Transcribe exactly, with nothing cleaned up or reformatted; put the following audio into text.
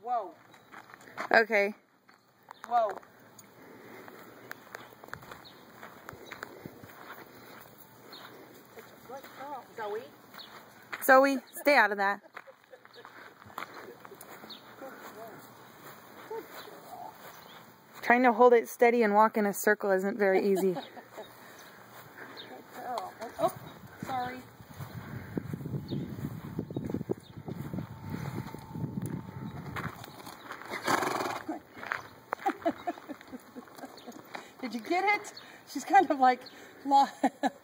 Whoa. Okay. Whoa. Zoe? Zoe, stay out of that. Trying to hold it steady and walk in a circle isn't very easy. Oh, sorry. Did you get it? She's kind of like lost.